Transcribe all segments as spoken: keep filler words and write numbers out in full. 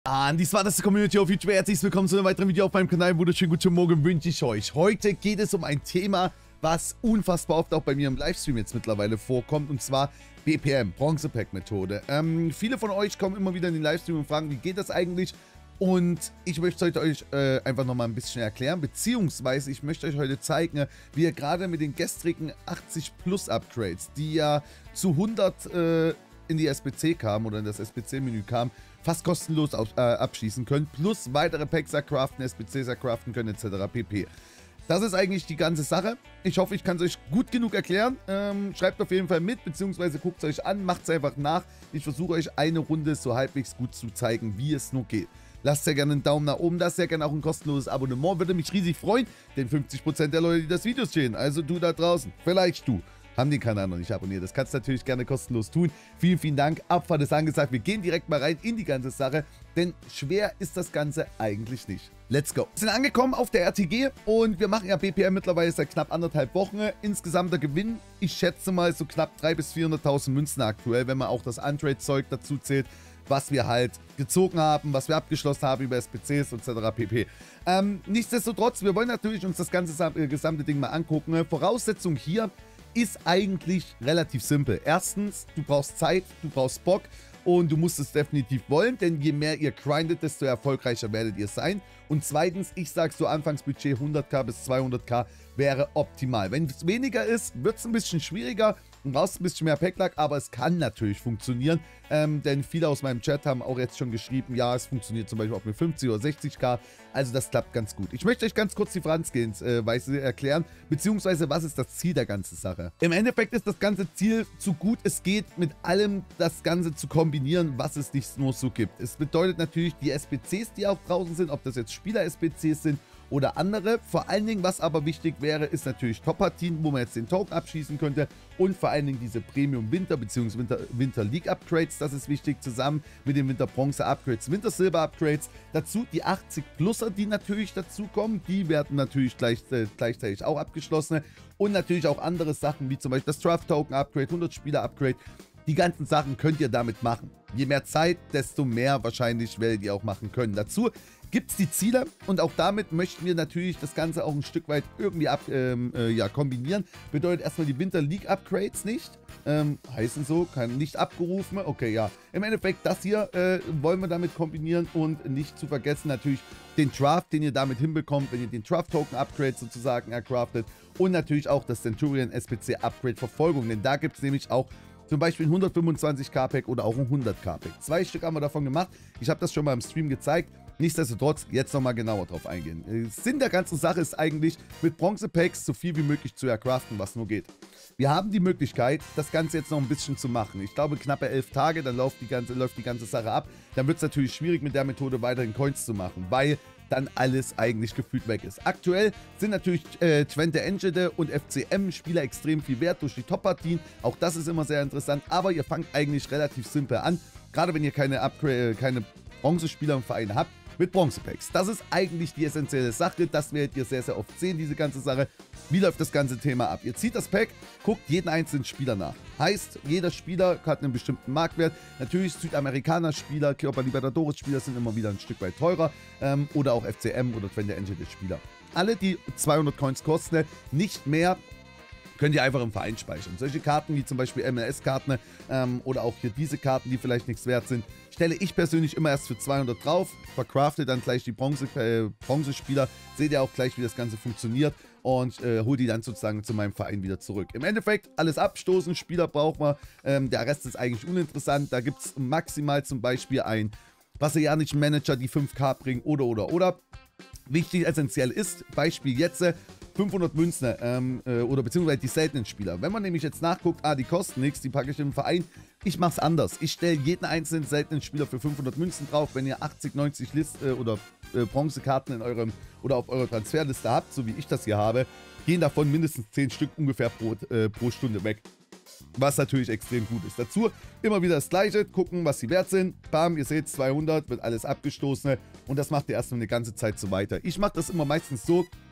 An die smarteste Community auf YouTube, herzlich willkommen zu einem weiteren Video auf meinem Kanal. Wunderschönen guten Morgen wünsche ich euch. Heute geht es um ein Thema, was unfassbar oft auch bei mir im Livestream jetzt mittlerweile vorkommt, und zwar B P M, Bronze Pack Methode. Ähm, viele von euch kommen immer wieder in den Livestream und fragen, wie geht das eigentlich? Und ich möchte heute euch äh, einfach nochmal ein bisschen erklären, beziehungsweise ich möchte euch heute zeigen, wie ihr gerade mit den gestrigen achtzig Plus Upgrades, die ja zu hundert äh, in die S B C kamen oder in das S B C-Menü kamen, fast kostenlos auf, äh, abschließen könnt, plus weitere Packs craften, S B Cs craften können, et cetera pp. Das ist eigentlich die ganze Sache. Ich hoffe, ich kann es euch gut genug erklären. Ähm, schreibt auf jeden Fall mit, beziehungsweise guckt es euch an, macht es einfach nach. Ich versuche euch eine Runde so halbwegs gut zu zeigen, wie es nur geht. Lasst sehr gerne einen Daumen nach oben, lasst sehr gerne auch ein kostenloses Abonnement, würde mich riesig freuen, denn fünfzig Prozent der Leute, die das Video sehen, also du da draußen, vielleicht du, haben den Kanal noch nicht abonniert. Das kannst du natürlich gerne kostenlos tun. Vielen, vielen Dank. Abfahrt ist angesagt. Wir gehen direkt mal rein in die ganze Sache, denn schwer ist das Ganze eigentlich nicht. Let's go. Wir sind angekommen auf der R T G und wir machen ja B P M mittlerweile seit knapp anderthalb Wochen. Insgesamter Gewinn, ich schätze mal so knapp dreihunderttausend bis vierhunderttausend Münzen aktuell, wenn man auch das Untrade-Zeug dazu zählt, was wir halt gezogen haben, was wir abgeschlossen haben über S B Cs et cetera pp. Ähm, nichtsdestotrotz, wir wollen natürlich uns das ganze äh, gesamte Ding mal angucken. Voraussetzung hier ist eigentlich relativ simpel. Erstens, du brauchst Zeit, du brauchst Bock und du musst es definitiv wollen, denn je mehr ihr grindet, desto erfolgreicher werdet ihr sein. Und zweitens, ich sage so, Anfangsbudget hunderttausend bis zweihunderttausend wäre optimal. Wenn es weniger ist, wird es ein bisschen schwieriger. Du brauchst ein bisschen mehr Packlack, aber es kann natürlich funktionieren, ähm, denn viele aus meinem Chat haben auch jetzt schon geschrieben, ja, es funktioniert zum Beispiel auch mit fünfzig oder sechzigtausend, also das klappt ganz gut. Ich möchte euch ganz kurz die Vorangehensweise äh, erklären, beziehungsweise was ist das Ziel der ganzen Sache. Im Endeffekt ist das ganze Ziel, so gut es geht, mit allem das Ganze zu kombinieren, was es nicht nur so gibt. Es bedeutet natürlich die S B Cs, die auch draußen sind, ob das jetzt Spieler-S B Cs sind oder andere. Vor allen Dingen, was aber wichtig wäre, ist natürlich Top-Partien, wo man jetzt den Token abschießen könnte, und vor allen Dingen diese Premium-Winter- bzw. Winter-League-Upgrades, das ist wichtig, zusammen mit den Winter-Bronze-Upgrades, Winter-Silber-Upgrades. Dazu die achtzig Pluser, die natürlich dazukommen, die werden natürlich gleich, äh, gleichzeitig auch abgeschlossen, und natürlich auch andere Sachen, wie zum Beispiel das Draft-Token-Upgrade, hundert Spieler-Upgrade. Die ganzen Sachen könnt ihr damit machen. Je mehr Zeit, desto mehr wahrscheinlich werdet ihr auch machen können. Dazu gibt es die Ziele, und auch damit möchten wir natürlich das Ganze auch ein Stück weit irgendwie ab, ähm, äh, ja, kombinieren. Bedeutet erstmal die Winter League Upgrades nicht. Ähm, heißen so, kann nicht abgerufen. Okay, ja. Im Endeffekt, das hier äh, wollen wir damit kombinieren, und nicht zu vergessen natürlich den Draft, den ihr damit hinbekommt, wenn ihr den Draft Token Upgrade sozusagen ercraftet, und natürlich auch das Centurion S B C Upgrade Verfolgung, denn da gibt es nämlich auch zum Beispiel ein hundertfünfundzwanzig K Pack oder auch ein hundert K Pack. Zwei Stück haben wir davon gemacht. Ich habe das schon mal im Stream gezeigt. Nichtsdestotrotz, jetzt nochmal genauer drauf eingehen. Sinn der ganzen Sache ist eigentlich, mit Bronze-Packs so viel wie möglich zu ercraften, was nur geht. Wir haben die Möglichkeit, das Ganze jetzt noch ein bisschen zu machen. Ich glaube, knappe elf Tage, dann läuft die ganze, läuft die ganze Sache ab. Dann wird es natürlich schwierig, mit der Methode weiterhin Coins zu machen, weil dann alles eigentlich gefühlt weg ist. Aktuell sind natürlich äh, Twente Enschede und F C M-Spieler extrem viel wert durch die Top-Partien. Auch das ist immer sehr interessant, aber ihr fangt eigentlich relativ simpel an, gerade wenn ihr keine, Upgrade, keine Bronzespieler im Verein habt, mit Bronze-Packs. Das ist eigentlich die essentielle Sache, das werdet ihr sehr, sehr oft sehen, diese ganze Sache. Wie läuft das ganze Thema ab? Ihr zieht das Pack, guckt jeden einzelnen Spieler nach. Heißt, jeder Spieler hat einen bestimmten Marktwert. Natürlich Südamerikaner-Spieler, Copa Libertadores-Spieler sind immer wieder ein Stück weit teurer, ähm, oder auch F C M oder Twente Enschede-Spieler. Alle, die zweihundert Coins kosten, nicht mehr, könnt ihr einfach im Verein speichern. Solche Karten wie zum Beispiel M L S-Karten ähm, oder auch hier diese Karten, die vielleicht nichts wert sind, stelle ich persönlich immer erst für zweihundert drauf, vercrafte dann gleich die Bronze, äh, Bronzespieler, seht ihr auch gleich, wie das Ganze funktioniert, und äh, hole die dann sozusagen zu meinem Verein wieder zurück. Im Endeffekt alles abstoßen, Spieler braucht man, ähm, der Rest ist eigentlich uninteressant. Da gibt es maximal zum Beispiel ein brasilianischen Manager, die fünf K bringen, oder, oder, oder. Wichtig, essentiell ist, Beispiel jetzt, fünfhundert Münzen ähm, äh, oder beziehungsweise die seltenen Spieler. Wenn man nämlich jetzt nachguckt, ah, die kosten nichts, die packe ich im Verein. Ich mache es anders. Ich stelle jeden einzelnen seltenen Spieler für fünfhundert Münzen drauf. Wenn ihr achtzig, neunzig List äh, oder äh, Bronzekarten in eurem oder auf eurer Transferliste habt, so wie ich das hier habe, gehen davon mindestens zehn Stück ungefähr pro, äh, pro Stunde weg. Was natürlich extrem gut ist. Dazu immer wieder das Gleiche, gucken, was sie wert sind. Bam, ihr seht, zweihundert, wird alles abgestoßen, und das macht ihr erstmal eine ganze Zeit so weiter. Ich mache das immer meistens so,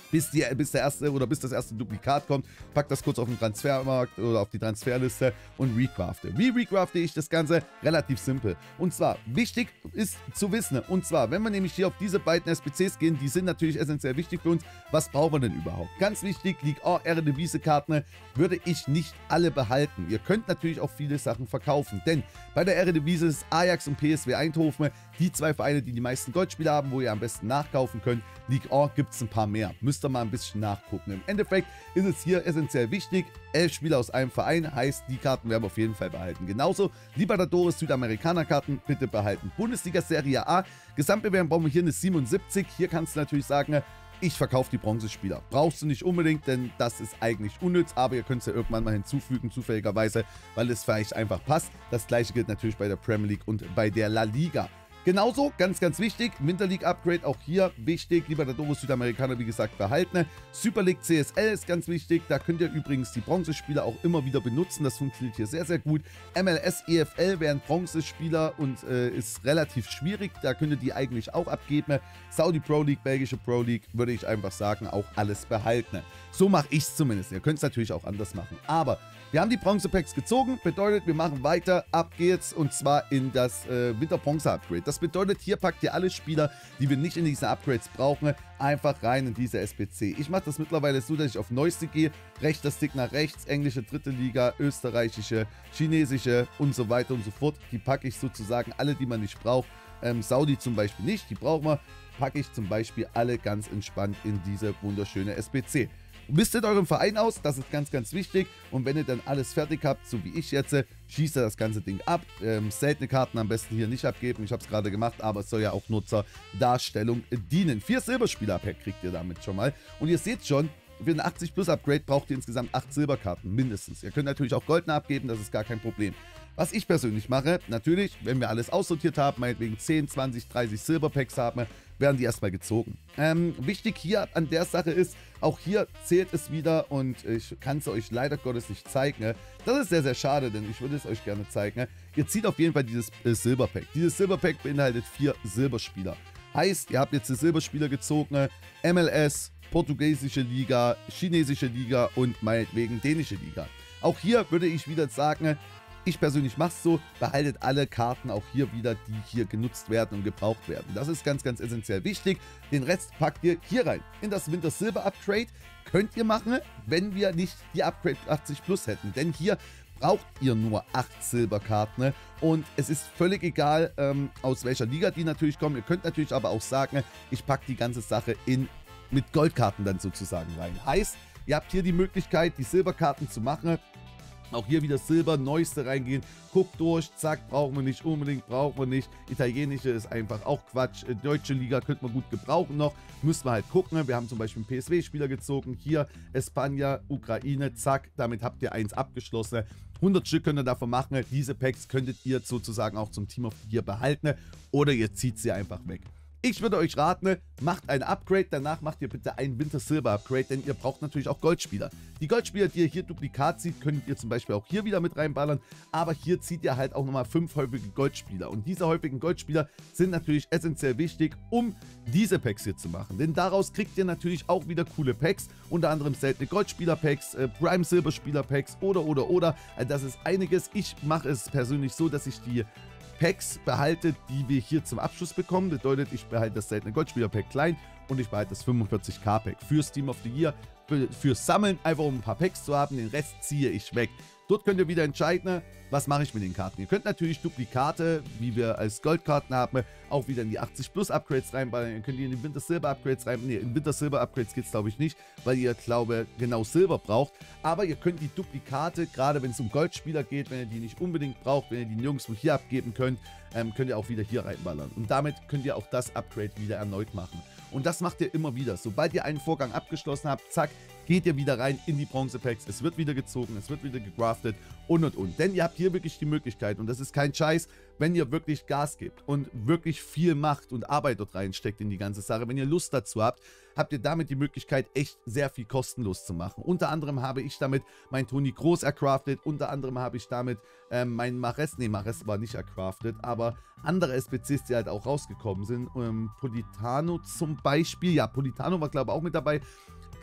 Bis, die, bis der erste oder bis das erste Duplikat kommt, pack das kurz auf den Transfermarkt oder auf die Transferliste und recrafte. Wie recrafte ich das Ganze? Relativ simpel. Und zwar, wichtig ist zu wissen, und zwar, wenn wir nämlich hier auf diese beiden S B Cs gehen, die sind natürlich essentiell wichtig für uns. Was brauchen wir denn überhaupt? Ganz wichtig, League A, Eredivisie-Karten würde ich nicht alle behalten. Ihr könnt natürlich auch viele Sachen verkaufen, denn bei der Eredivisie ist Ajax und P S V Eindhoven die zwei Vereine, die die meisten Goldspieler haben, wo ihr am besten nachkaufen könnt. League A gibt es ein paar mehr. Müsst ihr mal ein bisschen nachgucken. Im Endeffekt ist es hier essentiell wichtig. Elf Spieler aus einem Verein heißt, die Karten werden wir auf jeden Fall behalten. Genauso Libertadores, Südamerikaner-Karten bitte behalten. Bundesliga Serie A, Gesamtbewertung brauchen wir hier eine siebenundsiebzig. Hier kannst du natürlich sagen, ich verkaufe die Bronzespieler. Brauchst du nicht unbedingt, denn das ist eigentlich unnütz, aber ihr könnt es ja irgendwann mal hinzufügen, zufälligerweise, weil es vielleicht einfach passt. Das gleiche gilt natürlich bei der Premier League und bei der La Liga. Genauso, ganz, ganz wichtig, Winter League Upgrade, auch hier wichtig, Libertadores Südamerikaner, wie gesagt, behalten. Super League C S L ist ganz wichtig, da könnt ihr übrigens die Bronzespieler auch immer wieder benutzen, das funktioniert hier sehr, sehr gut. M L S E F L wären Bronzespieler und äh, ist relativ schwierig, da könnt ihr die eigentlich auch abgeben. Saudi Pro League, belgische Pro League, würde ich einfach sagen, auch alles behalten. So mache ich es zumindest, ihr könnt es natürlich auch anders machen, aber wir haben die Bronze-Packs gezogen, bedeutet, wir machen weiter, ab geht's, und zwar in das äh, Winter-Bronze-Upgrade. Das bedeutet, hier packt ihr alle Spieler, die wir nicht in diese Upgrades brauchen, einfach rein in diese S B C. Ich mache das mittlerweile so, dass ich auf Neueste gehe, rechter Stick nach rechts, englische dritte Liga, österreichische, chinesische und so weiter und so fort. Die packe ich sozusagen alle, die man nicht braucht. Ähm, Saudi zum Beispiel nicht, die brauchen wir, packe ich zum Beispiel alle ganz entspannt in diese wunderschöne S B C. Mistet euren Verein aus, das ist ganz, ganz wichtig. Und wenn ihr dann alles fertig habt, so wie ich jetzt, schießt ihr das ganze Ding ab. Ähm, seltene Karten am besten hier nicht abgeben. Ich habe es gerade gemacht, aber es soll ja auch Nutzerdarstellung dienen. Vier Silberspieler-Pack kriegt ihr damit schon mal. Und ihr seht schon, für ein achtzig Plus Upgrade braucht ihr insgesamt acht Silberkarten, mindestens. Ihr könnt natürlich auch goldene abgeben, das ist gar kein Problem. Was ich persönlich mache, natürlich, wenn wir alles aussortiert haben, meinetwegen zehn, zwanzig, dreißig Silberpacks haben, werden die erstmal gezogen. Ähm, wichtig hier an der Sache ist, auch hier zählt es wieder, und ich kann es euch leider Gottes nicht zeigen. Das ist sehr, sehr schade, denn ich würde es euch gerne zeigen. Ihr zieht auf jeden Fall dieses äh, Silberpack. Dieses Silberpack beinhaltet vier Silberspieler. Heißt, ihr habt jetzt die Silberspieler gezogen, M L S, portugiesische Liga, chinesische Liga und meinetwegen dänische Liga. Auch hier würde ich wieder sagen, ich persönlich mache es so, behaltet alle Karten auch hier wieder, die hier genutzt werden und gebraucht werden. Das ist ganz, ganz essentiell wichtig. Den Rest packt ihr hier rein. In das Winter Silber Upgrade könnt ihr machen, wenn wir nicht die Upgrade achtzig Plus hätten. Denn hier braucht ihr nur acht Silberkarten, und es ist völlig egal, ähm, aus welcher Liga die natürlich kommen. Ihr könnt natürlich aber auch sagen, ich packe die ganze Sache in mit Goldkarten dann sozusagen rein. Heißt, ihr habt hier die Möglichkeit, die Silberkarten zu machen. Auch hier wieder Silber, Neueste reingehen. Guckt durch, zack, brauchen wir nicht unbedingt, brauchen wir nicht. Italienische ist einfach auch Quatsch. Deutsche Liga könnte man gut gebrauchen noch. Müssen wir halt gucken. Wir haben zum Beispiel einen P S V-Spieler gezogen. Hier Espanja, Ukraine, zack. Damit habt ihr eins abgeschlossen. hundert Stück könnt ihr davon machen. Diese Packs könntet ihr sozusagen auch zum Team of the Year behalten. Oder ihr zieht sie einfach weg. Ich würde euch raten, macht ein Upgrade, danach macht ihr bitte ein Winter-Silber-Upgrade, denn ihr braucht natürlich auch Goldspieler. Die Goldspieler, die ihr hier Duplikat zieht, könnt ihr zum Beispiel auch hier wieder mit reinballern, aber hier zieht ihr halt auch nochmal fünf häufige Goldspieler. Und diese häufigen Goldspieler sind natürlich essentiell wichtig, um diese Packs hier zu machen. Denn daraus kriegt ihr natürlich auch wieder coole Packs, unter anderem seltene Goldspieler-Packs, äh, Prime-Silberspieler-Packs oder, oder, oder. Also das ist einiges. Ich mache es persönlich so, dass ich die Packs behalte, die wir hier zum Abschluss bekommen. Bedeutet, ich behalte das seltene Goldspieler-Pack klein und ich behalte das fünfundvierzig K Pack fürs Team of the Year, für, fürs Sammeln, einfach um ein paar Packs zu haben. Den Rest ziehe ich weg. Dort könnt ihr wieder entscheiden, was mache ich mit den Karten. Ihr könnt natürlich Duplikate, wie wir als Goldkarten haben, auch wieder in die achtzig Plus Upgrades reinballern. Ihr könnt die in die Winter Silber Upgrades rein. Ne, in Winter Silber Upgrades geht es glaube ich nicht, weil ihr, glaube genau Silber braucht. Aber ihr könnt die Duplikate, gerade wenn es um Goldspieler geht, wenn ihr die nicht unbedingt braucht, wenn ihr die nirgendwo hier abgeben könnt, ähm, könnt ihr auch wieder hier reinballern. Und damit könnt ihr auch das Upgrade wieder erneut machen. Und das macht ihr immer wieder. Sobald ihr einen Vorgang abgeschlossen habt, zack, geht ihr wieder rein in die Bronze-Packs. Es wird wieder gezogen, es wird wieder gegraftet und und und. Denn ihr habt hier wirklich die Möglichkeit, und das ist kein Scheiß, wenn ihr wirklich Gas gebt und wirklich viel macht und Arbeit dort reinsteckt in die ganze Sache, wenn ihr Lust dazu habt, habt ihr damit die Möglichkeit, echt sehr viel kostenlos zu machen. Unter anderem habe ich damit mein Toni Kroos ercraftet, unter anderem habe ich damit ähm, mein Mahrez, nee, Mahrez war nicht ercraftet, aber andere S B Cs, die halt auch rausgekommen sind, ähm, Politano zum Beispiel, ja, Politano war glaube ich auch mit dabei.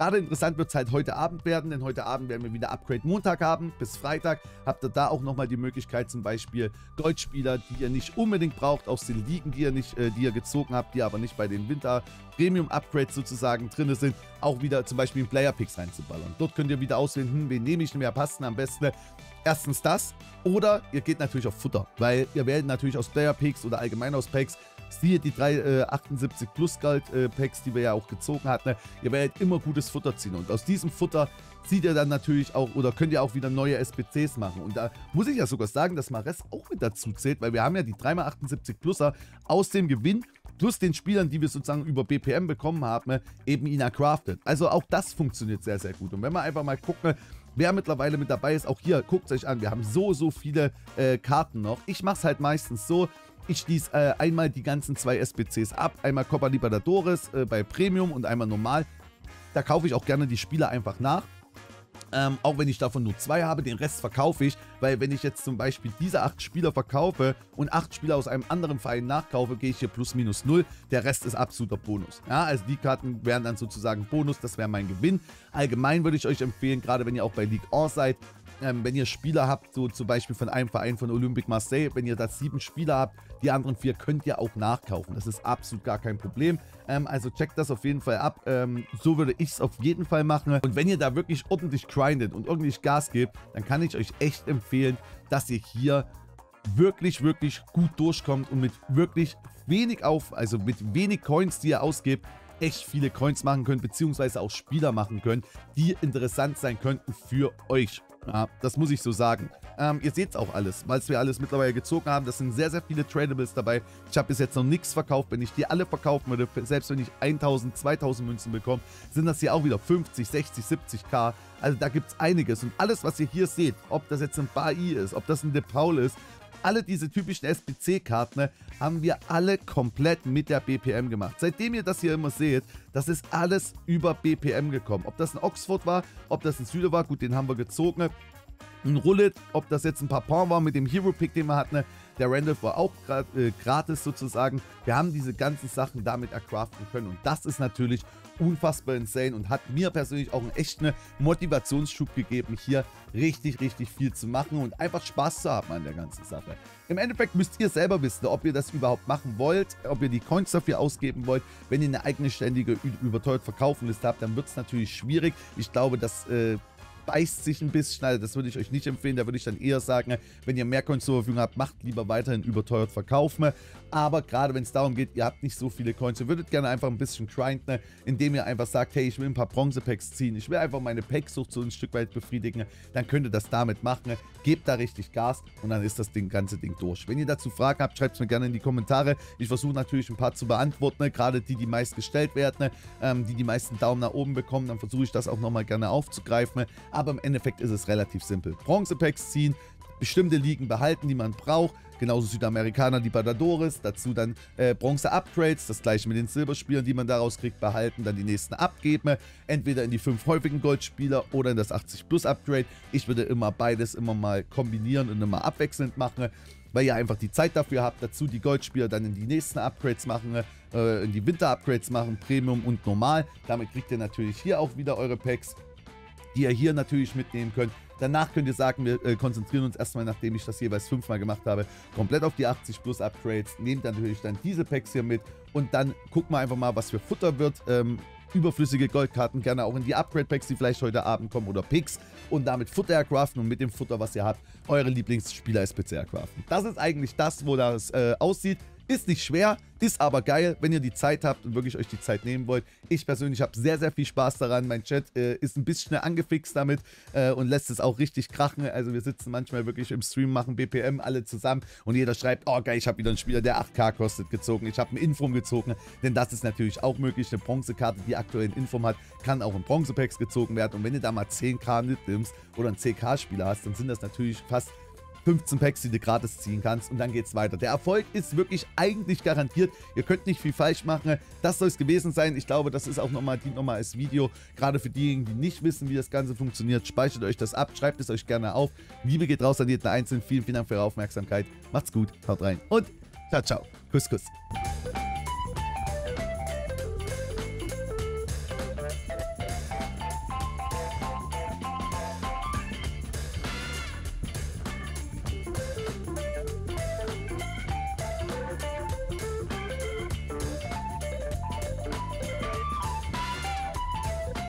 Gerade interessant wird es halt heute Abend werden, denn heute Abend werden wir wieder Upgrade Montag haben. Bis Freitag habt ihr da auch nochmal die Möglichkeit, zum Beispiel Goldspieler, die ihr nicht unbedingt braucht, aus den Ligen, die ihr, nicht, äh, die ihr gezogen habt, die aber nicht bei den Winter Premium Upgrades sozusagen drin sind, auch wieder zum Beispiel in Player Picks reinzuballern. Dort könnt ihr wieder auswählen, hm, wen nehme ich, wer passt denn am besten. Erstens das, oder ihr geht natürlich auf Futter, weil ihr werdet natürlich aus Player Picks oder allgemein aus Packs, siehe die drei äh, achtundsiebzig Plus Gold äh, Packs, die wir ja auch gezogen hatten, ne? Ihr werdet immer gutes Futter ziehen und aus diesem Futter zieht ihr dann natürlich auch oder könnt ihr auch wieder neue S P Cs machen. Und da muss ich ja sogar sagen, dass Mares auch mit dazu zählt, weil wir haben ja die drei mal achtundsiebzig Pluser aus dem Gewinn plus den Spielern, die wir sozusagen über B P M bekommen haben, ne, eben ihn crafted. Also auch das funktioniert sehr, sehr gut. Und wenn wir einfach mal gucken, wer mittlerweile mit dabei ist, auch hier, guckt euch an, wir haben so, so viele äh, Karten noch. Ich mache es halt meistens so, ich schließe äh, einmal die ganzen zwei S P Cs ab, einmal Copa Libertadores äh, bei Premium und einmal normal. Da kaufe ich auch gerne die Spieler einfach nach. Ähm, auch wenn ich davon nur zwei habe, den Rest verkaufe ich, weil wenn ich jetzt zum Beispiel diese acht Spieler verkaufe und acht Spieler aus einem anderen Verein nachkaufe, gehe ich hier plus minus null, der Rest ist absoluter Bonus. Ja, also die Karten wären dann sozusagen Bonus, das wäre mein Gewinn. Allgemein würde ich euch empfehlen, gerade wenn ihr auch bei League All seid, ähm, wenn ihr Spieler habt, so zum Beispiel von einem Verein von Olympique Marseille, wenn ihr da sieben Spieler habt, die anderen vier könnt ihr auch nachkaufen. Das ist absolut gar kein Problem. Ähm, also checkt das auf jeden Fall ab. Ähm, so würde ich es auf jeden Fall machen. Und wenn ihr da wirklich ordentlich grindet und ordentlich Gas gebt, dann kann ich euch echt empfehlen, dass ihr hier wirklich, wirklich gut durchkommt und mit wirklich wenig auf, also mit wenig Coins, die ihr ausgebt, echt viele Coins machen könnt, beziehungsweise auch Spieler machen könnt, die interessant sein könnten für euch. Ja, das muss ich so sagen. Ähm, ihr seht es auch alles, weil wir alles mittlerweile gezogen haben. Das sind sehr, sehr viele Tradables dabei. Ich habe bis jetzt noch nichts verkauft. Wenn ich die alle verkaufen würde, selbst wenn ich tausend, zweitausend Münzen bekomme, sind das hier auch wieder fünfzig, sechzig, siebzig K. Also da gibt es einiges. Und alles, was ihr hier seht, ob das jetzt ein Bailly ist, ob das ein De Paul ist, alle diese typischen S P C-Karten, ne, haben wir alle komplett mit der B P M gemacht. Seitdem ihr das hier immer seht, das ist alles über B P M gekommen. Ob das ein Oxford war, ob das ein Süle war, gut, den haben wir gezogen. Ein Rullet, ob das jetzt ein Papin war mit dem Hero-Pick, den wir hatten, ne, der Randolph war auch gra äh, gratis sozusagen. Wir haben diese ganzen Sachen damit ercraften können und das ist natürlich unfassbar insane und hat mir persönlich auch einen echten Motivationsschub gegeben, hier richtig, richtig viel zu machen und einfach Spaß zu haben an der ganzen Sache. Im Endeffekt müsst ihr selber wissen, ob ihr das überhaupt machen wollt, ob ihr die Coins dafür ausgeben wollt. Wenn ihr eine eigene ständige überteuert Verkaufenliste habt, dann wird es natürlich schwierig. Ich glaube, dass äh, beißt sich ein bisschen, also das würde ich euch nicht empfehlen, da würde ich dann eher sagen, wenn ihr mehr Coins zur Verfügung habt, macht lieber weiterhin überteuert verkaufen. Aber gerade wenn es darum geht, ihr habt nicht so viele Coins, ihr würdet gerne einfach ein bisschen grinden, indem ihr einfach sagt, hey, ich will ein paar Bronze-Packs ziehen, ich will einfach meine Packsucht so ein Stück weit befriedigen, dann könnt ihr das damit machen, gebt da richtig Gas und dann ist das Ding, ganze Ding durch. Wenn ihr dazu Fragen habt, schreibt es mir gerne in die Kommentare. Ich versuche natürlich ein paar zu beantworten, gerade die, die meist gestellt werden, ähm, die die meisten Daumen nach oben bekommen, dann versuche ich das auch nochmal gerne aufzugreifen. Aber im Endeffekt ist es relativ simpel. Bronze-Packs ziehen, bestimmte Ligen behalten, die man braucht. Genauso Südamerikaner, Libertadores, dazu dann äh, Bronze-Upgrades, das gleiche mit den Silberspielern, die man daraus kriegt, behalten, dann die nächsten abgeben. Entweder in die fünf häufigen Goldspieler oder in das achtzig Plus Upgrade. Ich würde immer beides immer mal kombinieren und immer abwechselnd machen, weil ihr einfach die Zeit dafür habt. Dazu die Goldspieler dann in die nächsten Upgrades machen, äh, in die Winter-Upgrades machen, Premium und Normal. Damit kriegt ihr natürlich hier auch wieder eure Packs, die ihr hier natürlich mitnehmen könnt. Danach könnt ihr sagen, wir äh, konzentrieren uns erstmal, nachdem ich das jeweils fünfmal gemacht habe, komplett auf die achtzig Plus Upgrades. Nehmt dann natürlich dann diese Packs hier mit und dann gucken wir einfach mal, was für Futter wird. Ähm, überflüssige Goldkarten gerne auch in die Upgrade-Packs, die vielleicht heute Abend kommen oder Picks und damit Futter ercraften und mit dem Futter, was ihr habt, eure Lieblingsspieler-S P C ercraften. Das ist eigentlich das, wo das äh, aussieht. Ist nicht schwer, ist aber geil, wenn ihr die Zeit habt und wirklich euch die Zeit nehmen wollt. Ich persönlich habe sehr, sehr viel Spaß daran. Mein Chat äh, ist ein bisschen angefixt damit äh, und lässt es auch richtig krachen. Also wir sitzen manchmal wirklich im Stream, machen B P M alle zusammen und jeder schreibt, oh geil, ich habe wieder einen Spieler, der acht K kostet, gezogen. Ich habe einen Inform gezogen, denn das ist natürlich auch möglich. Eine Bronzekarte, die aktuell einen Inform hat, kann auch in Bronzepacks gezogen werden. Und wenn du da mal zehn K mitnimmst oder einen C K-Spieler hast, dann sind das natürlich fast fünfzehn Packs, die du gratis ziehen kannst und dann geht's weiter. Der Erfolg ist wirklich eigentlich garantiert. Ihr könnt nicht viel falsch machen. Das soll es gewesen sein. Ich glaube, das ist auch nochmal, dient nochmal als Video. Gerade für diejenigen, die nicht wissen, wie das Ganze funktioniert, speichert euch das ab, schreibt es euch gerne auf. Liebe geht raus an jeden Einzelnen. Vielen, vielen Dank für eure Aufmerksamkeit. Macht's gut, haut rein und ciao, ciao. Kuss, Kuss.